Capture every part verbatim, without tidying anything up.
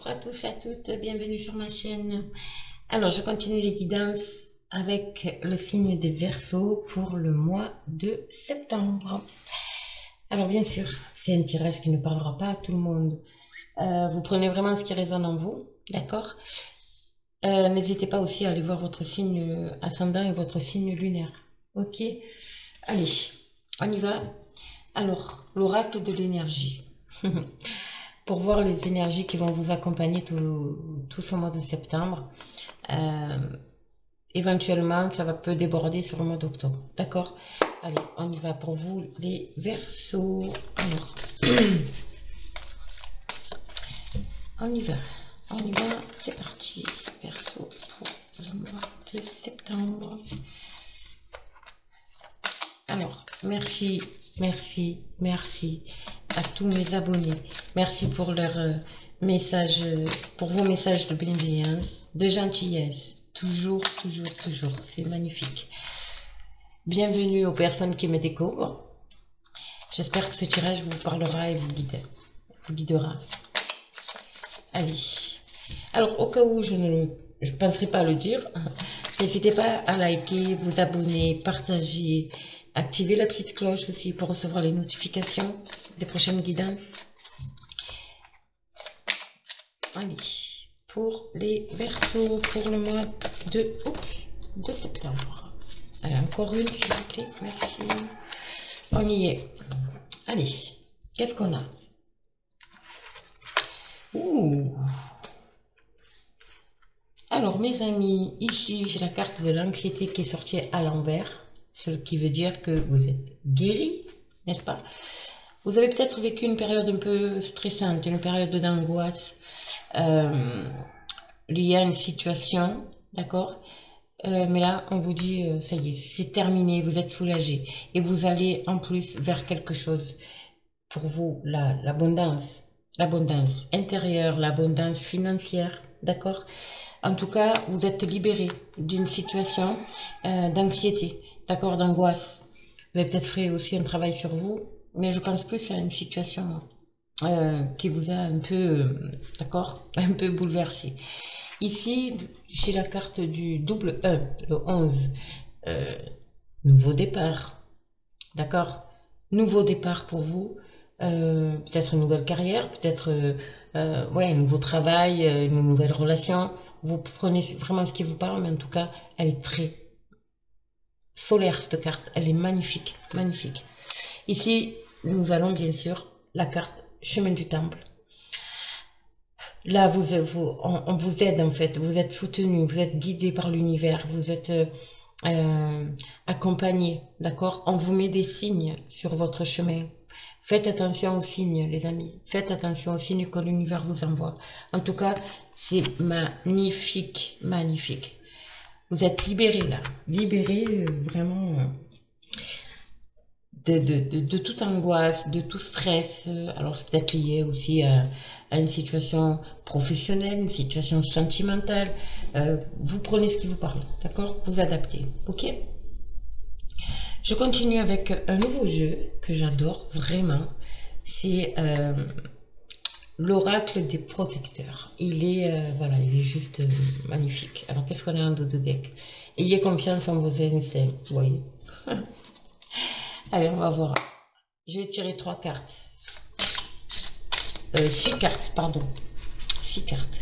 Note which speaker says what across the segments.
Speaker 1: Bonjour à tous et à toutes, bienvenue sur ma chaîne. Alors, je continue les guidances avec le signe des Verseaux pour le mois de septembre. Alors, bien sûr, c'est un tirage qui ne parlera pas à tout le monde. Euh, vous prenez vraiment ce qui résonne en vous, d'accord? euh, N'hésitez pas aussi à aller voir votre signe ascendant et votre signe lunaire. Ok? Allez, on y va. Alors, l'oracle de l'énergie. Pour voir les énergies qui vont vous accompagner tout, tout ce mois de septembre. Euh, éventuellement, ça va peut déborder sur le mois d'octobre. D'accord? Allez, on y va pour vous, les Verseaux. Alors, on y va. On y va. C'est parti. Verseau pour le mois de septembre. Alors, merci, merci, merci à tous mes abonnés. Merci pour leurs euh, messages, pour vos messages de bienveillance, de gentillesse. Toujours, toujours, toujours. C'est magnifique. Bienvenue aux personnes qui me découvrent. J'espère que ce tirage vous parlera et vous, guide, vous guidera. Allez. Alors, au cas où je ne je penserai pas à le dire, n'hésitez pas à liker, vous abonner, partager, activer la petite cloche aussi pour recevoir les notifications des prochaines guidances. Allez, pour les Verseaux, pour le mois de, oups, de septembre. Allez, encore une s'il vous plaît, merci. On y est. Allez, qu'est-ce qu'on a? Ouh. Alors mes amis, ici j'ai la carte de l'anxiété qui est sortie à l'envers, ce qui veut dire que vous êtes guéri, n'est-ce pas? Vous avez peut-être vécu une période un peu stressante, une période d'angoisse euh, liée à une situation, d'accord? euh, Mais là, on vous dit, euh, ça y est, c'est terminé, vous êtes soulagé. Et vous allez en plus vers quelque chose pour vous, l'abondance, l'abondance intérieure, l'abondance financière, d'accord? En tout cas, vous êtes libéré d'une situation euh, d'anxiété, d'accord, d'angoisse. Vous avez peut-être fait aussi un travail sur vous, mais je pense plus à une situation euh, qui vous a un peu, euh, d'accord, un peu bouleversé. Ici, j'ai la carte du double un, le onze, euh, nouveau départ, d'accord, nouveau départ pour vous. Euh, peut-être une nouvelle carrière, peut-être euh, euh, ouais, un nouveau travail, euh, une nouvelle relation. Vous prenez vraiment ce qui vous parle, mais en tout cas, elle est très solaire, cette carte. Elle est magnifique, magnifique. Ici, nous allons bien sûr la carte chemin du temple. Là, vous, vous, on, on vous aide en fait, vous êtes soutenu, vous êtes guidé par l'univers, vous êtes euh, euh, accompagné, d'accord? On vous met des signes sur votre chemin. Faites attention aux signes, les amis. Faites attention aux signes que l'univers vous envoie. En tout cas, c'est magnifique, magnifique. Vous êtes libérés là. Libérés euh, vraiment euh, de, de, de, de toute angoisse, de tout stress. Alors, c'est peut-être lié aussi à, à une situation professionnelle, une situation sentimentale. Euh, vous prenez ce qui vous parle, d'accord? Vous adaptez, ok? Je continue avec un nouveau jeu que j'adore vraiment. C'est euh, l'oracle des protecteurs. Il est, euh, voilà, il est juste euh, magnifique. Alors, qu'est-ce qu'on a en dos de deck? Ayez confiance en vos instincts, vous voyez. Allez, on va voir. Je vais tirer trois cartes. Euh, six cartes, pardon. Six cartes.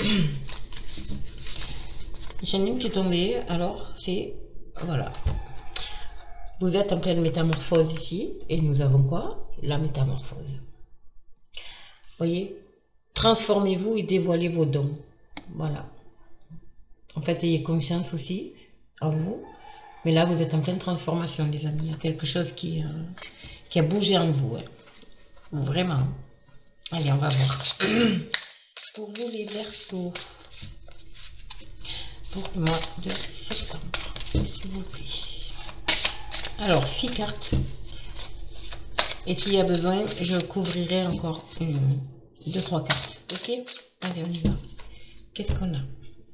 Speaker 1: J'en ai une qui est tombée. Alors, c'est... Voilà. Vous êtes en pleine métamorphose ici. Et nous avons quoi? La métamorphose. Voyez? Transformez-vous et dévoilez vos dons. Voilà. En fait, ayez confiance aussi en vous. Mais là, vous êtes en pleine transformation, les amis. Il y a quelque chose qui, euh, qui a bougé en vous. Hein. Vraiment. Allez, on va voir. Pour vous, les Verseaux. Pour le mois de septembre. S'il vous plaît. Alors, six cartes. Et s'il y a besoin, je couvrirai encore une, deux, trois cartes. Ok? Allez, on y va. Qu'est-ce qu'on a?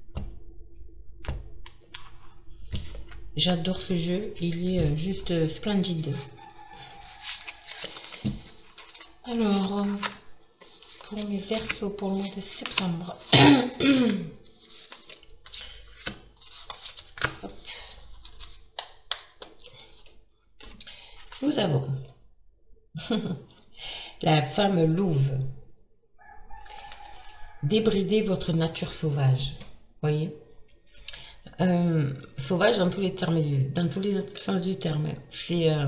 Speaker 1: J'adore ce jeu, il est juste splendide. Alors, pour mes Verseaux pour le mois de septembre. Hop. Nous avons la femme louve. Débridez votre nature sauvage. Voyez, euh, sauvage dans tous les termes, dans tous les sens du terme. C'est euh,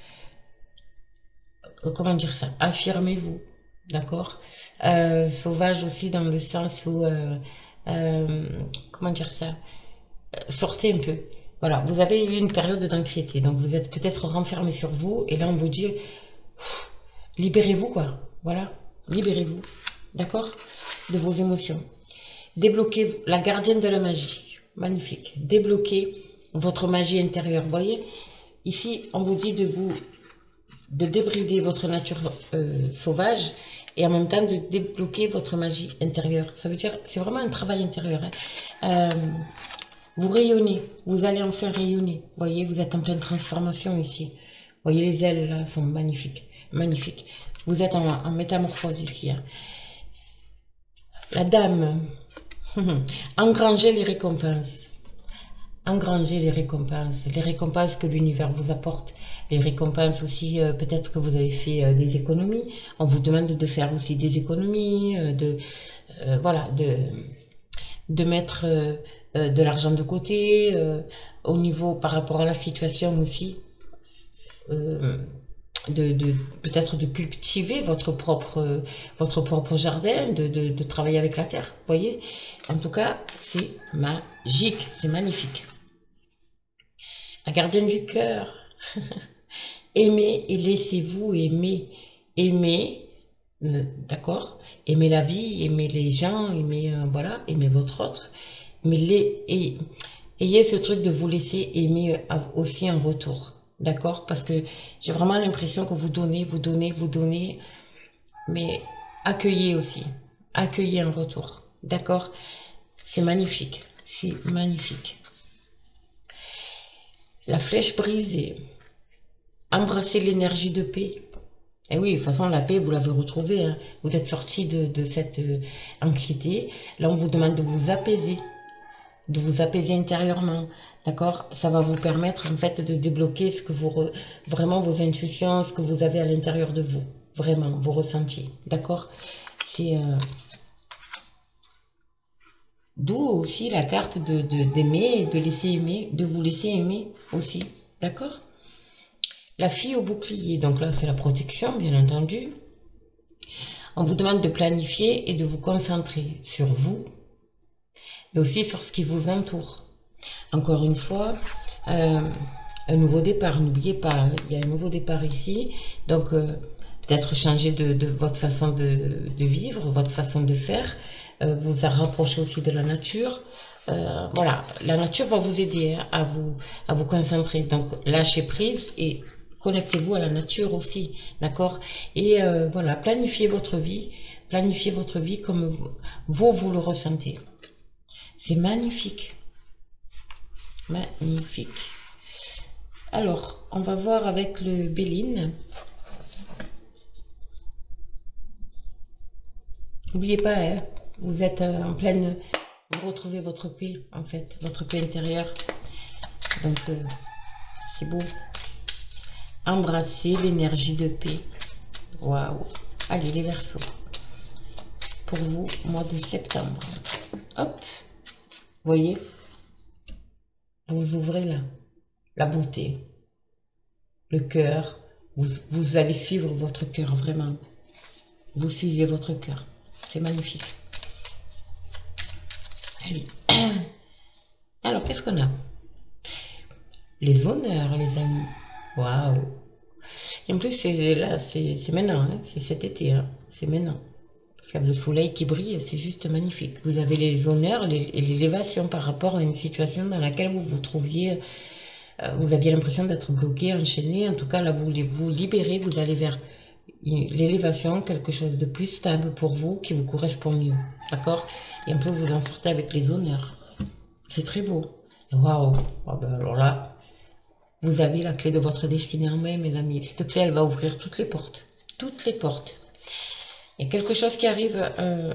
Speaker 1: comment dire ça? Affirmez-vous, d'accord? Euh, sauvage aussi dans le sens où euh, euh, comment dire ça? Sortez un peu. Voilà, vous avez eu une période d'anxiété, donc vous êtes peut-être renfermé sur vous, et là on vous dit, libérez-vous quoi, voilà, libérez-vous, d'accord, de vos émotions. Débloquez la gardienne de la magie, magnifique, débloquez votre magie intérieure, vous voyez, ici on vous dit de vous, de débrider votre nature euh, sauvage, et en même temps de débloquer votre magie intérieure, ça veut dire, c'est vraiment un travail intérieur, hein. euh, Vous rayonnez, vous allez enfin rayonner. Vous voyez, vous êtes en pleine transformation ici. Vous voyez, les ailes là sont magnifiques, magnifiques. Vous êtes en, en métamorphose ici, hein. La dame, engrangez les récompenses. Engrangez les récompenses, les récompenses que l'univers vous apporte. Les récompenses aussi, euh, peut-être que vous avez fait euh, des économies. On vous demande de faire aussi des économies, euh, de, euh, voilà, de... de mettre euh, euh, de l'argent de côté, euh, au niveau par rapport à la situation aussi, euh, de, de peut-être de cultiver votre propre, euh, votre propre jardin, de, de, de travailler avec la terre, vous voyez. En tout cas, c'est magique, c'est magnifique. La gardienne du cœur, aimez et laissez-vous aimer, aimez. D'accord, aimez la vie, aimez les gens, aimez euh, voilà, aimez votre autre, mais les et, ayez ce truc de vous laisser aimer aussi en retour, d'accord, parce que j'ai vraiment l'impression que vous donnez, vous donnez, vous donnez, mais accueillez aussi, accueillez en retour, d'accord, c'est magnifique, c'est magnifique. La flèche brisée, embrassez l'énergie de paix. Et oui, de toute façon, la paix, vous l'avez retrouvée, hein. Vous êtes sorti de, de cette euh, anxiété. Là, on vous demande de vous apaiser, de vous apaiser intérieurement, d'accord? Ça va vous permettre, en fait, de débloquer ce que vous, re... vraiment vos intuitions, ce que vous avez à l'intérieur de vous, vraiment, vos ressentis, d'accord? C'est euh... d'où aussi la carte de, de, d'aimer, de laisser aimer, de vous laisser aimer aussi, d'accord? La fille au bouclier, donc là c'est la protection bien entendu. On vous demande de planifier et de vous concentrer sur vous, mais aussi sur ce qui vous entoure. Encore une fois, euh, un nouveau départ, n'oubliez pas, il y a un nouveau départ ici, donc euh, peut-être changer de, de votre façon de, de vivre, votre façon de faire, euh, vous rapprocher aussi de la nature. Euh, voilà, la nature va vous aider, hein, à, vous, à vous concentrer, donc lâchez prise et connectez-vous à la nature aussi, d'accord? Et euh, voilà, planifiez votre vie, planifiez votre vie comme vous, vous le ressentez. C'est magnifique. Magnifique. Alors, on va voir avec le Béline. N'oubliez pas, hein, vous êtes en pleine... Vous retrouvez votre paix, en fait, votre paix intérieure. Donc, euh, c'est beau. Embrassez l'énergie de paix. Waouh. Allez, les Verseaux. Pour vous, mois de septembre. Hop. Voyez. Vous ouvrez là. La beauté. Le cœur. Vous, vous allez suivre votre cœur, vraiment. Vous suivez votre cœur. C'est magnifique. Allez. Alors, qu'est-ce qu'on a? Les honneurs, les amis. Waouh! Et en plus, c'est là, c'est maintenant, hein, c'est cet été, hein, c'est maintenant. Il y a le soleil qui brille, c'est juste magnifique. Vous avez les honneurs les, et l'élévation par rapport à une situation dans laquelle vous vous trouviez, euh, vous aviez l'impression d'être bloqué, enchaîné. En tout cas, là, vous vous libérez, vous allez vers l'élévation, quelque chose de plus stable pour vous, qui vous correspond mieux. D'accord? Et un peu vous en sortez avec les honneurs. C'est très beau. Waouh! Oh ben alors là. Vous avez la clé de votre destinée en main, mes amis. Cette clé, elle va ouvrir toutes les portes. Toutes les portes. Il y a quelque chose qui arrive. euh,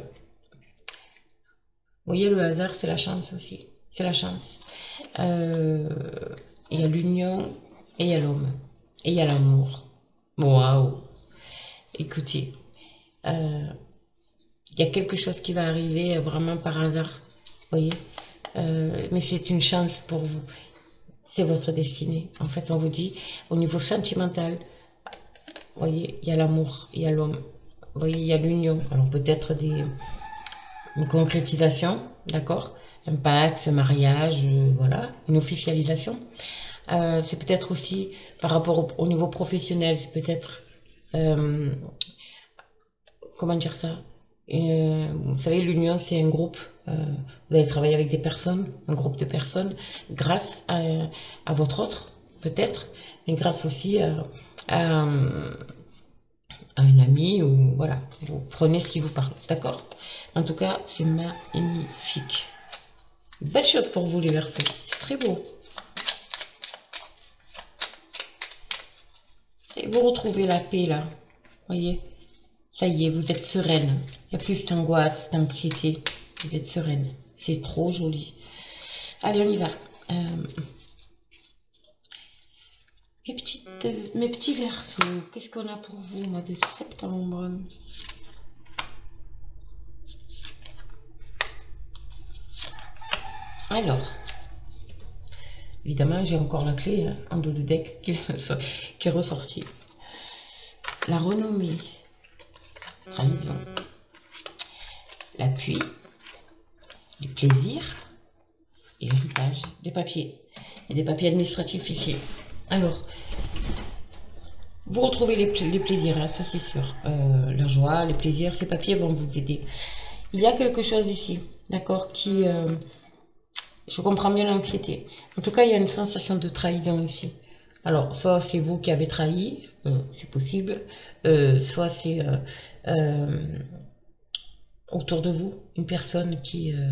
Speaker 1: Vous voyez, le hasard, c'est la chance aussi. C'est la chance. Euh, Il y a l'union et il y a l'homme. Et il y a l'amour. Waouh! Écoutez, euh, il y a quelque chose qui va arriver vraiment par hasard. Vous voyez? Euh, mais c'est une chance pour vous. C'est votre destinée. En fait, on vous dit, au niveau sentimental, vous voyez, il y a l'amour, il y a l'homme. Vous voyez, il y a l'union. Alors peut-être des, une concrétisation, d'accord? Un pacte, un mariage, euh, voilà, une officialisation. Euh, c'est peut-être aussi par rapport au, au niveau professionnel, c'est peut-être, euh, comment dire ça? Euh, vous savez, l'union, c'est un groupe. Euh, vous allez travailler avec des personnes, un groupe de personnes, grâce à, à votre autre, peut-être, mais grâce aussi à, à, à un ami, ou voilà, vous prenez ce qui vous parle, d'accord? En tout cas, c'est magnifique. Belle chose pour vous, les Verseaux. C'est très beau. Et vous retrouvez la paix, là. Voyez? Ça y est, vous êtes sereine. Il n'y a plus d'angoisse, d'anxiété. Vous êtes sereine. C'est trop joli. Allez, on y va. Euh, mes, petites, mes petits Verseaux, qu'est-ce qu'on a pour vous, mois de septembre? Alors, évidemment, j'ai encore la clé hein, en dos de deck qui, qui est ressortie. La renommée, trahison, l'appui, les plaisirs et l'héritage des papiers. Il y a des papiers administratifs ici. Alors, vous retrouvez les, les plaisirs, hein, ça c'est sûr. Euh, la joie, les plaisirs, ces papiers vont vous aider. Il y a quelque chose ici, d'accord, qui... Euh, je comprends bien l'anxiété. En tout cas, il y a une sensation de trahison ici. Alors, soit c'est vous qui avez trahi, euh, c'est possible, euh, soit c'est euh, euh, autour de vous, une personne qui... Euh...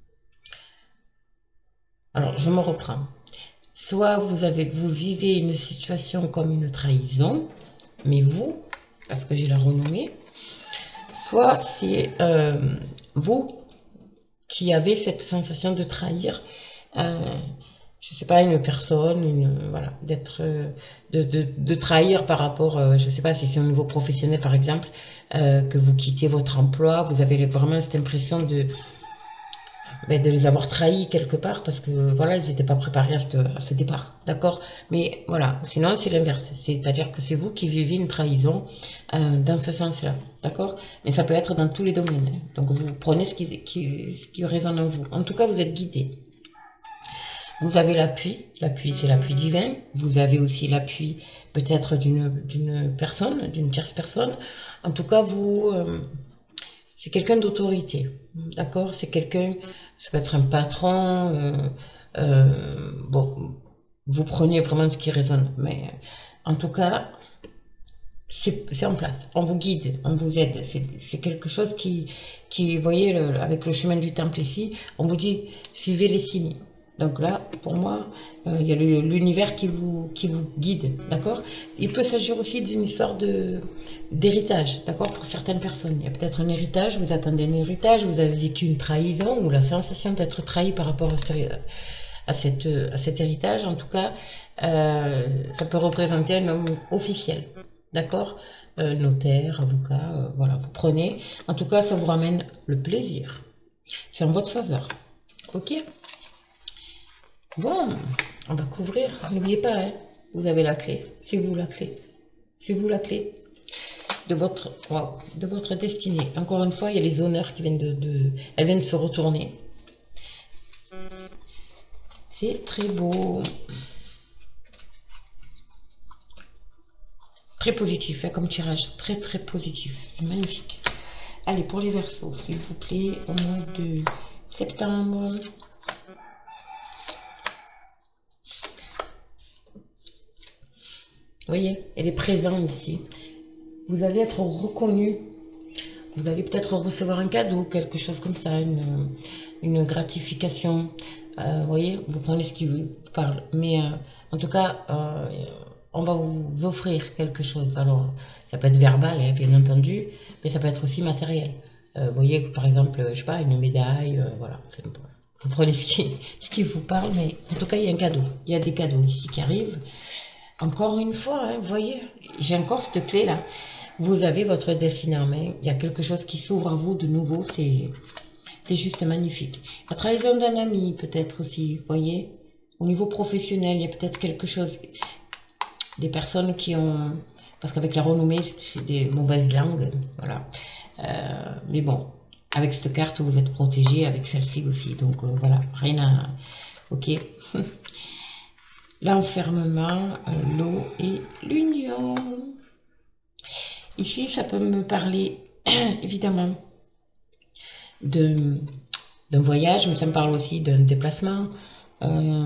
Speaker 1: Alors, je me reprends. Soit vous, avez, vous vivez une situation comme une trahison, mais vous, parce que j'ai la renommée, soit c'est euh, vous qui avez cette sensation de trahir, euh, je sais pas, une personne, une, voilà, d'être, de, de, de trahir par rapport, euh, je sais pas si c'est au niveau professionnel par exemple, euh, que vous quittez votre emploi, vous avez vraiment cette impression de, ben, de les avoir trahis quelque part parce que voilà, ils n'étaient pas préparés à ce, à ce départ, d'accord? Mais voilà, sinon c'est l'inverse, c'est-à-dire que c'est vous qui vivez une trahison euh, dans ce sens-là, d'accord? Mais ça peut être dans tous les domaines, hein. Donc vous prenez ce qui, qui, ce qui résonne en vous. En tout cas, vous êtes guidé. Vous avez l'appui, l'appui c'est l'appui divin, vous avez aussi l'appui peut-être d'une d'une personne, d'une tierce personne. En tout cas, vous, euh, c'est quelqu'un d'autorité, d'accord? C'est quelqu'un, ça peut être un patron, euh, euh, bon, vous prenez vraiment ce qui résonne, mais en tout cas, c'est en place, on vous guide, on vous aide, c'est quelque chose qui, qui vous voyez, le, avec le chemin du temple ici, on vous dit, suivez les signes. Donc là, pour moi, euh, il y a l'univers qui vous, qui vous guide, d'accord? Il peut s'agir aussi d'une histoire d'héritage, d'accord? Pour certaines personnes, il y a peut-être un héritage, vous attendez un héritage, vous avez vécu une trahison ou la sensation d'être trahi par rapport à, ce, à, cette, à cet héritage. En tout cas, euh, ça peut représenter un homme officiel, d'accord? euh, Notaire, avocat, euh, voilà, vous prenez. En tout cas, ça vous ramène le plaisir. C'est en votre faveur, ok? Bon, on va couvrir. N'oubliez pas, hein, vous avez la clé. C'est vous la clé. C'est vous la clé de votre, wow, de votre destinée. Encore une fois, il y a les honneurs qui viennent de, de... Elles viennent de se retourner. C'est très beau. Très positif, hein, comme tirage. Très, très positif. C'est magnifique. Allez, pour les Verseaux, s'il vous plaît, au mois de septembre... Vous voyez, elle est présente ici. Vous allez être reconnu. Vous allez peut-être recevoir un cadeau, quelque chose comme ça, une, une gratification. Euh, vous voyez, vous prenez ce qui vous parle. Mais euh, en tout cas, euh, on va vous offrir quelque chose. Alors, ça peut être verbal, hein, bien entendu, mais ça peut être aussi matériel. Euh, vous voyez, par exemple, je sais pas, une médaille, euh, voilà. Vous prenez ce qui, ce qui vous parle, mais en tout cas, il y a un cadeau. Il y a des cadeaux ici qui arrivent. Encore une fois, hein, vous voyez, j'ai encore cette clé-là. Vous avez votre destinée en main. Il y a quelque chose qui s'ouvre à vous de nouveau. C'est c'est juste magnifique. La trahison d'un ami, peut-être aussi, vous voyez. Au niveau professionnel, il y a peut-être quelque chose. Des personnes qui ont... Parce qu'avec la renommée, c'est des mauvaises langues. Voilà. Euh, mais bon, avec cette carte, vous êtes protégé. Avec celle-ci aussi. Donc, euh, voilà. Rien à... Ok. L'enfermement, euh, l'eau et l'union. Ici, ça peut me parler, évidemment, de d'un voyage, mais ça me parle aussi d'un déplacement, euh,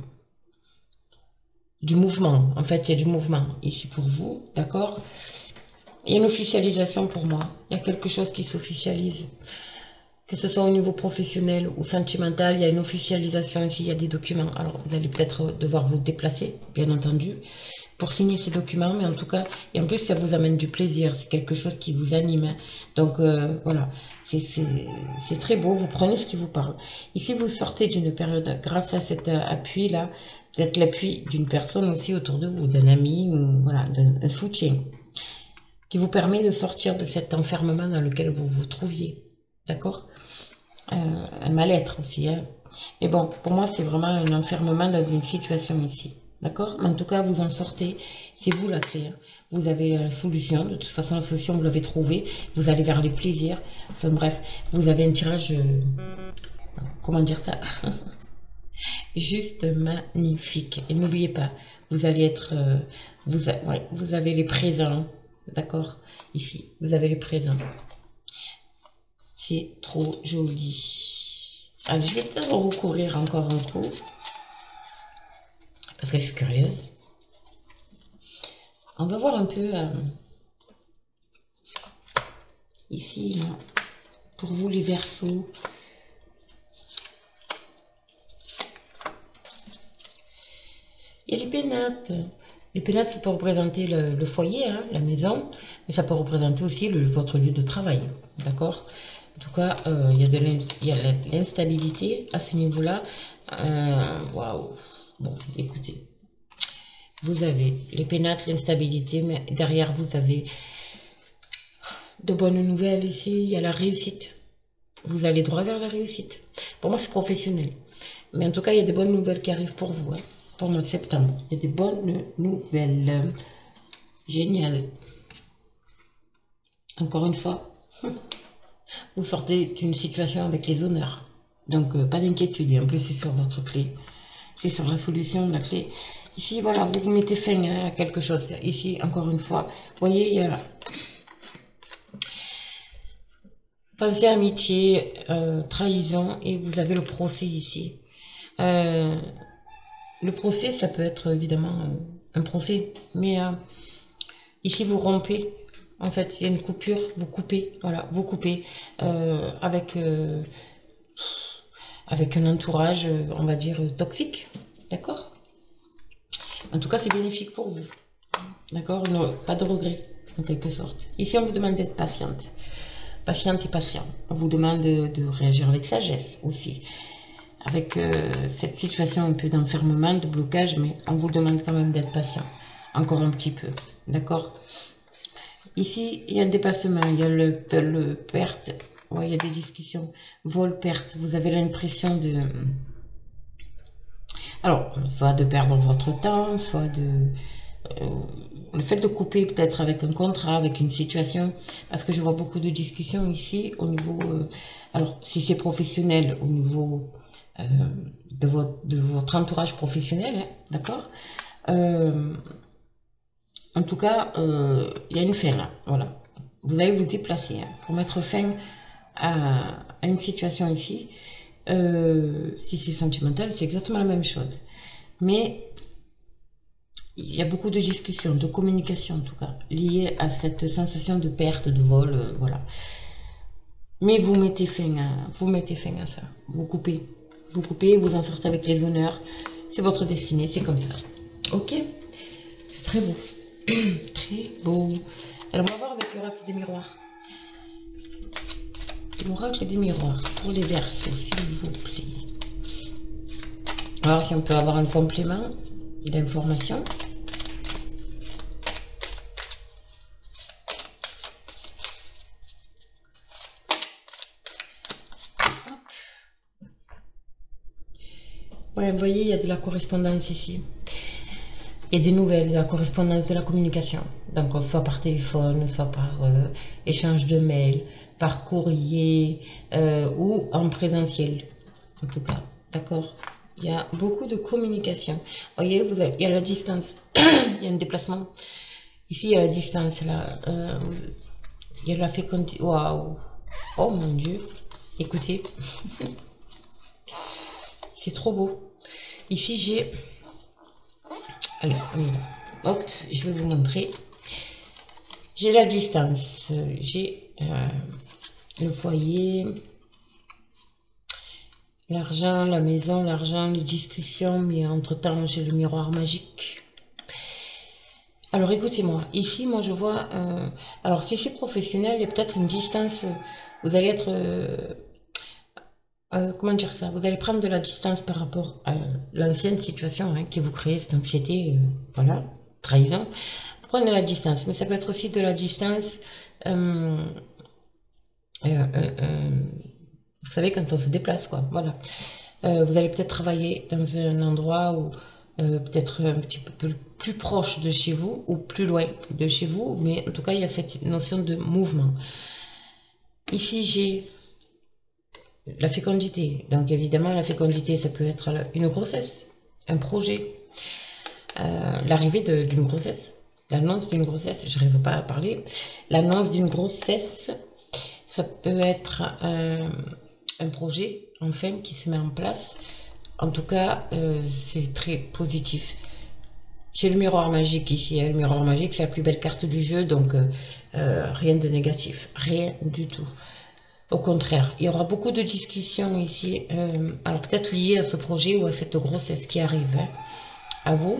Speaker 1: du mouvement. En fait, il y a du mouvement ici pour vous, d'accord? Il y a une officialisation pour moi. Il y a quelque chose qui s'officialise. Que ce soit au niveau professionnel ou sentimental, il y a une officialisation ici, il y a des documents. Alors, vous allez peut-être devoir vous déplacer, bien entendu, pour signer ces documents, mais en tout cas, et en plus, ça vous amène du plaisir, c'est quelque chose qui vous anime. Donc, euh, voilà, c'est très beau, vous prenez ce qui vous parle. Ici, vous sortez d'une période, grâce à cet appui-là, peut-être l'appui d'une personne aussi autour de vous, d'un ami, ou voilà, d'un soutien, qui vous permet de sortir de cet enfermement dans lequel vous vous trouviez. D'accord? euh, Un mal-être aussi. Hein. Mais bon, pour moi, c'est vraiment un enfermement dans une situation ici. D'accord? Mais en tout cas, vous en sortez. C'est vous la clé. Hein. Vous avez la solution. De toute façon, la solution, vous l'avez trouvée. Vous allez vers les plaisirs. Enfin bref, vous avez un tirage... Euh, comment dire ça? Juste magnifique. Et n'oubliez pas, vous allez être... Euh, vous, a, ouais, vous avez les présents. D'accord? Ici, vous avez les présents. C'est trop joli. Alors, je vais peut-être recourir encore un coup. Parce que je suis curieuse. On va voir un peu... Euh, ici, là, pour vous les Verseaux. Il y a les pénates. Les pénates, ça peut représenter le, le foyer, hein, la maison. Mais ça peut représenter aussi le, votre lieu de travail. D'accord? En tout cas, euh, il y a de l'instabilité à ce niveau-là. Waouh! Wow. Bon, écoutez. Vous avez les pénates, l'instabilité, mais derrière, vous avez de bonnes nouvelles ici. Il y a la réussite. Vous allez droit vers la réussite. Pour moi, c'est professionnel. Mais en tout cas, il y a des bonnes nouvelles qui arrivent pour vous. Hein, pour le mois de septembre. Il y a des bonnes nouvelles. Génial. Encore une fois. Vous sortez d'une situation avec les honneurs. Donc, euh, pas d'inquiétude. En plus, c'est sur votre clé. C'est sur la solution de la clé. Ici, voilà, vous mettez fin à quelque chose. Ici, encore une fois, vous voyez, il y a... Pensée, amitié, euh, trahison, et vous avez le procès ici. Euh, le procès, ça peut être évidemment euh, un procès. Mais euh, ici, vous rompez. En fait, il y a une coupure, vous coupez, voilà, vous coupez euh, avec, euh, avec un entourage, on va dire, toxique, d'accord? En tout cas, c'est bénéfique pour vous, d'accord? Pas de regret, en quelque sorte. Ici, on vous demande d'être patiente, patiente et patient. On vous demande de, de réagir avec sagesse aussi, avec euh, cette situation un peu d'enfermement, de blocage, mais on vous demande quand même d'être patient, encore un petit peu, d'accord? Ici, il y a un dépassement, il y a le, le perte, ouais, il y a des discussions, vol, perte. Vous avez l'impression de... Alors, soit de perdre votre temps, soit de... Euh, le fait de couper peut-être avec un contrat, avec une situation, parce que je vois beaucoup de discussions ici au niveau... Euh, alors, si c'est professionnel, au niveau euh, de, votre, de votre entourage professionnel, hein, d'accord euh, En tout cas, euh, il y a une fin là, voilà. Vous allez vous déplacer hein, pour mettre fin à, à une situation ici. Euh, si c'est sentimental, c'est exactement la même chose. Mais il y a beaucoup de discussions, de communication en tout cas, liées à cette sensation de perte, de vol, euh, voilà. Mais vous mettez fin à, vous mettez fin à ça. Vous coupez, vous coupez, vous en sortez avec les honneurs. C'est votre destinée, c'est comme ça. Ok ? C'est très très beau. Très beau. Alors, on va voir avec l'oracle des miroirs. L'oracle des miroirs pour les Verseaux, s'il vous plaît. Alors, si on peut avoir un complément d'information. Ouais, vous voyez, il y a de la correspondance ici. Il y a des nouvelles, de la correspondance, de la communication. Donc, soit par téléphone, soit par euh, échange de mails, par courrier euh, ou en présentiel. En tout cas, d'accord. Il y a beaucoup de communication. Vous voyez, vous avez, il y a la distance. Il y a un déplacement. Ici, il y a la distance. Là, euh, il y a la fécondité. Waouh! Oh mon Dieu! Écoutez. C'est trop beau. Ici, j'ai... Allez, on y va. Hop, je vais vous montrer. J'ai la distance. J'ai euh, le foyer, l'argent, la maison, l'argent, les discussions. Mais entre-temps, j'ai le miroir magique. Alors, écoutez-moi. Ici, moi, je vois... Euh, alors, si c'est professionnel, il y a peut-être une distance. Vous allez être... Euh, Euh, comment dire ça? Vous allez prendre de la distance par rapport à l'ancienne situation hein, qui vous crée cette anxiété, euh, voilà, trahison. Prenez la distance, mais ça peut être aussi de la distance. Euh, euh, euh, euh, vous savez quand on se déplace, quoi. Voilà. Euh, vous allez peut-être travailler dans un endroit où euh, peut-être un petit peu plus proche de chez vous ou plus loin de chez vous, mais en tout cas il y a cette notion de mouvement. Ici j'ai la fécondité. Donc évidemment, la fécondité, ça peut être une grossesse, un projet, euh, l'arrivée d'une grossesse, l'annonce d'une grossesse, je n'arrive pas à parler, l'annonce d'une grossesse, ça peut être un, un projet, enfin, qui se met en place. En tout cas, euh, c'est très positif. J'ai le miroir magique ici, hein. Le miroir magique, c'est la plus belle carte du jeu, donc euh, euh, rien de négatif, rien du tout. Au contraire, il y aura beaucoup de discussions ici, euh, alors peut-être liées à ce projet ou à cette grossesse qui arrive, hein, à vous.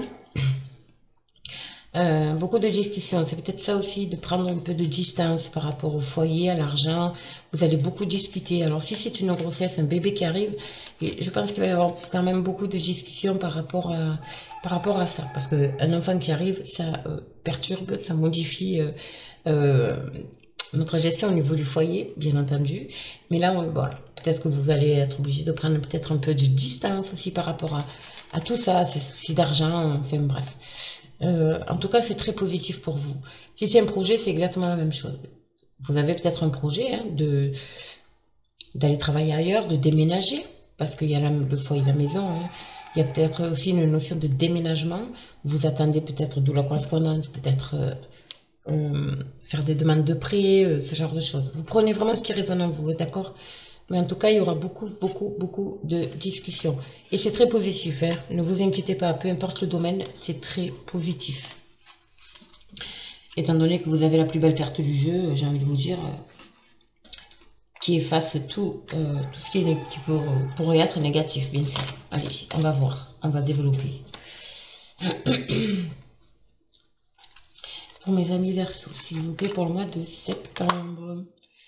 Speaker 1: Euh, beaucoup de discussions, c'est peut-être ça aussi, de prendre un peu de distance par rapport au foyer, à l'argent. Vous allez beaucoup discuter. Alors si c'est une grossesse, un bébé qui arrive, je pense qu'il va y avoir quand même beaucoup de discussions par rapport à, par rapport à ça. Parce qu'un enfant qui arrive, ça euh, perturbe, ça modifie... Euh, euh, notre gestion au niveau du foyer, bien entendu. Mais là, on, voilà, peut-être que vous allez être obligé de prendre peut-être un peu de distance aussi par rapport à, à tout ça, ces soucis d'argent, enfin bref. Euh, en tout cas, c'est très positif pour vous. Si c'est un projet, c'est exactement la même chose. Vous avez peut-être un projet hein, de d'aller travailler ailleurs, de déménager, parce qu'il y a la, le foyer, la maison. Hein. Il y a peut-être aussi une notion de déménagement. Vous attendez peut-être de la correspondance, peut-être... Euh, Euh, faire des demandes de prêt, euh, ce genre de choses. Vous prenez vraiment ce qui résonne en vous, d'accord? Mais en tout cas, il y aura beaucoup, beaucoup, beaucoup de discussions. Et c'est très positif, hein? Ne vous inquiétez pas, peu importe le domaine, c'est très positif. Étant donné que vous avez la plus belle carte du jeu, j'ai envie de vous dire, euh, qui efface tout, euh, tout ce qui, est, qui pour, pourrait être négatif, bien sûr. Allez, on va voir, on va développer. Pour mes amis Verseaux, s'il vous plaît, pour le mois de septembre.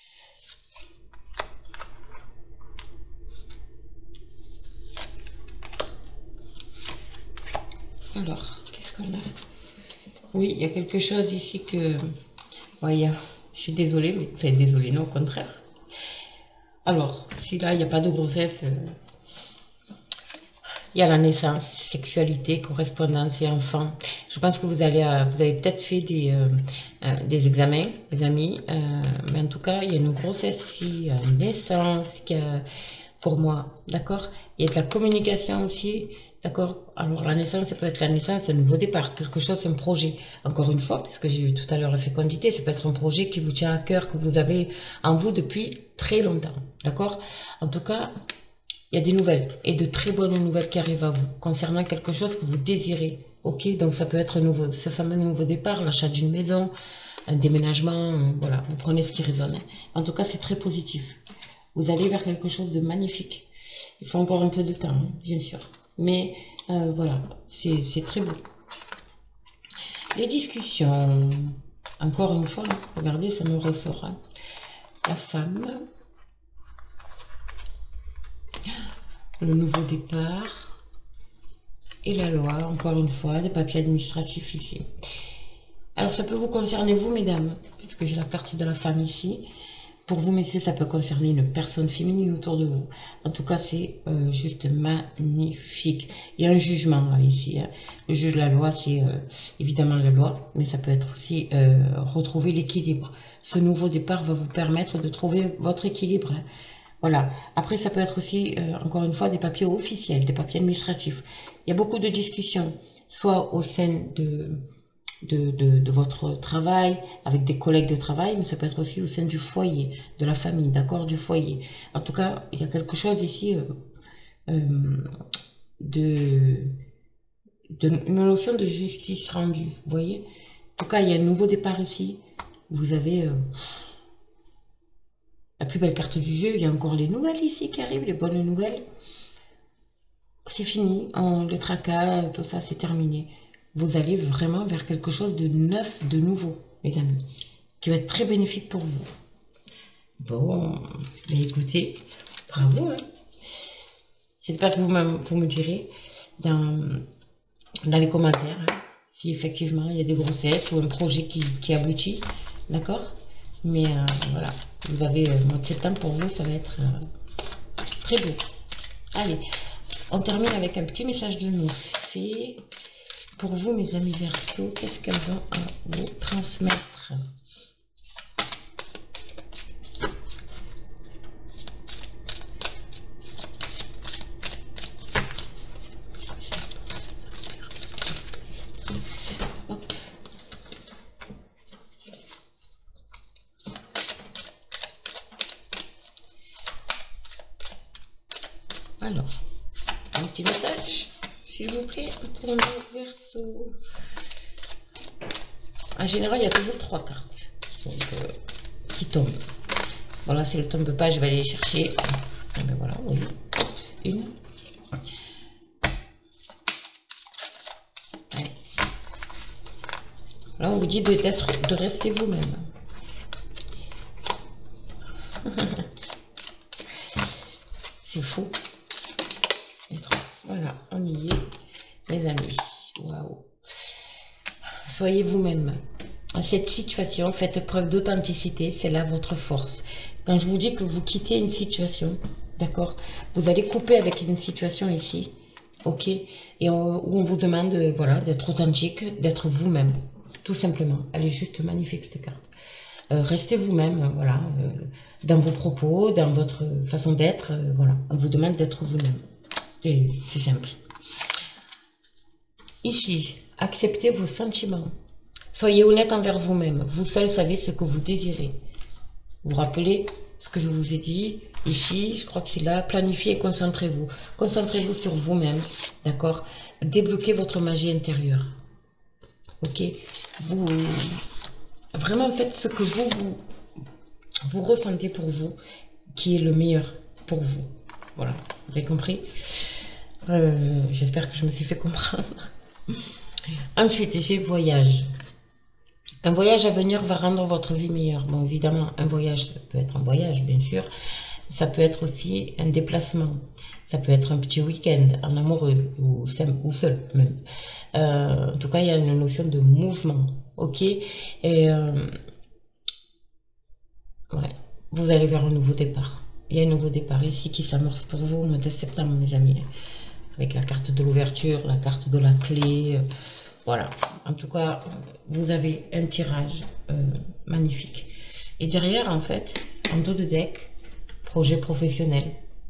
Speaker 1: Alors, qu'est-ce qu'on a? Oui, il y a quelque chose ici que... Ouais, a... je suis désolée, mais... Enfin, désolée, non, au contraire. Alors, si là, il n'y a pas de grossesse... Euh... Il y a la naissance, sexualité, correspondance et enfant. Je pense que vous allez, euh, vous avez peut-être fait des, euh, euh, des examens, les amis. Euh, mais en tout cas, il y a une grossesse ici, une naissance qui a, pour moi, d'accord. Il y a de la communication aussi, d'accord. Alors la naissance, ça peut être la naissance, un nouveau départ, quelque chose, un projet. Encore une fois, parce que j'ai eu tout à l'heure la fécondité, ça peut être un projet qui vous tient à cœur, que vous avez en vous depuis très longtemps, d'accord. En tout cas, il y a des nouvelles et de très bonnes nouvelles qui arrivent à vous concernant quelque chose que vous désirez. Ok, donc ça peut être nouveau, ce fameux nouveau départ, l'achat d'une maison, un déménagement, euh, voilà, vous prenez ce qui résonne. En tout cas, c'est très positif. Vous allez vers quelque chose de magnifique. Il faut encore un peu de temps, hein, bien sûr. Mais euh, voilà, c'est très beau. les discussions. Encore une fois, regardez, ça me ressort. Hein. La femme. Le nouveau départ. Et la loi, encore une fois, des papiers administratifs ici. Alors, ça peut vous concerner, vous, mesdames, puisque j'ai la carte de la femme ici. Pour vous, messieurs, ça peut concerner une personne féminine autour de vous. En tout cas, c'est euh, juste magnifique. Il y a un jugement là, ici. Hein. Le juge de la loi, c'est euh, évidemment la loi, mais ça peut être aussi euh, retrouver l'équilibre. Ce nouveau départ va vous permettre de trouver votre équilibre. Hein. Voilà. Après, ça peut être aussi, euh, encore une fois, des papiers officiels, des papiers administratifs. Il y a beaucoup de discussions, soit au sein de... De, de, de votre travail, avec des collègues de travail, mais ça peut être aussi au sein du foyer, de la famille, d'accord, du foyer. En tout cas, il y a quelque chose ici euh, euh, de, de une notion de justice rendue, vous voyez. En tout cas, il y a un nouveau départ ici. Vous avez euh, la plus belle carte du jeu. Il y a encore les nouvelles ici qui arrivent, les bonnes nouvelles. C'est fini, on, le tracas, tout ça, c'est terminé. Vous allez vraiment vers quelque chose de neuf, de nouveau, mesdames, qui va être très bénéfique pour vous. Bon, ben écoutez, bravo. Hein. J'espère que vous-même, vous me direz dans, dans les commentaires hein, si effectivement il y a des grossesses ou un projet qui, qui aboutit, d'accord. Mais euh, voilà, vous avez le mois de septembre pour vous, ça va être euh, très beau. Allez, on termine avec un petit message de nos fées. Pour vous, mes amis Verseaux, qu'est-ce qu'elles ont à vous transmettre? Hop. Alors, un petit message. S'il vous plaît, pour nos Verseaux. En général, il y a toujours trois cartes donc, euh, qui tombent. Voilà, si elle ne tombe pas, je vais aller les chercher. Ah ben voilà, oui. Une. Allez. Là, on vous dit de, d'être, de rester vous-même. C'est fou. Voilà, on y est, mes amis. Waouh. Soyez vous-même. Dans cette situation, faites preuve d'authenticité, c'est là votre force. Quand je vous dis que vous quittez une situation, d'accord, vous allez couper avec une situation ici, ok, et on, où on vous demande, voilà, d'être authentique, d'être vous-même, tout simplement. Elle est juste magnifique cette carte. Euh, restez vous-même, voilà, euh, dans vos propos, dans votre façon d'être, euh, voilà. On vous demande d'être vous-même. C'est simple. Ici, acceptez vos sentiments. Soyez honnête envers vous-même. Vous seul savez ce que vous désirez. Vous vous rappelez ce que je vous ai dit ici, je crois que c'est là. Planifiez et concentrez-vous. Concentrez-vous sur vous-même, d'accord? Débloquez votre magie intérieure. Ok? Vous, vraiment faites ce que vous, vous, vous ressentez pour vous, qui est le meilleur pour vous. Voilà, vous avez compris? euh, J'espère que je me suis fait comprendre. Ensuite, j'ai voyage. Un voyage à venir va rendre votre vie meilleure. Bon, évidemment, un voyage peut être un voyage, bien sûr. Ça peut être aussi un déplacement. Ça peut être un petit week-end en amoureux ou, ou seul même. Euh, en tout cas, il y a une notion de mouvement. Ok? Et euh, ouais, vous allez vers un nouveau départ. Il y a un nouveau départ ici qui s'amorce pour vous au mois de septembre, mes amis. Avec la carte de l'ouverture, la carte de la clé. Euh, voilà. En tout cas, vous avez un tirage euh, magnifique. Et derrière, en fait, en dos de deck, projet professionnel.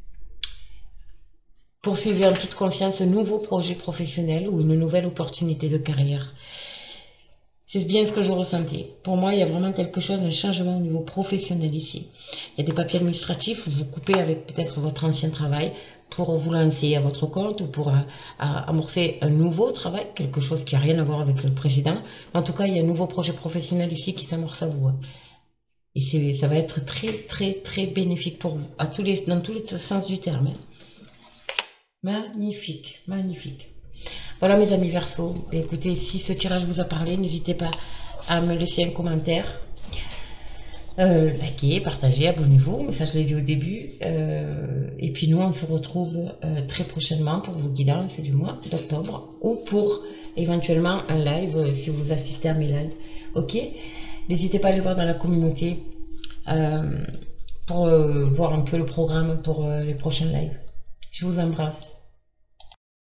Speaker 1: Poursuivez en toute confiance un nouveau projet professionnel ou une nouvelle opportunité de carrière. C'est bien ce que je ressentais. Pour moi, il y a vraiment quelque chose, un changement au niveau professionnel ici. Il y a des papiers administratifs, vous coupez avec peut-être votre ancien travail pour vous lancer à votre compte ou pour à, à amorcer un nouveau travail, quelque chose qui n'a rien à voir avec le précédent. En tout cas, il y a un nouveau projet professionnel ici qui s'amorce à vous. Hein. Et c'est, ça va être très, très, très bénéfique pour vous, à tous les, dans tous les sens du terme. Hein. Magnifique, magnifique. Voilà mes amis Verseau. Écoutez, si ce tirage vous a parlé, n'hésitez pas à me laisser un commentaire. Euh, likez, partagez, abonnez-vous, mais ça je l'ai dit au début. Euh, et puis nous on se retrouve euh, très prochainement pour vos guidances du mois d'octobre ou pour éventuellement un live euh, si vous assistez à mes lives. Ok, n'hésitez pas à aller voir dans la communauté euh, pour euh, voir un peu le programme pour euh, les prochains lives. Je vous embrasse.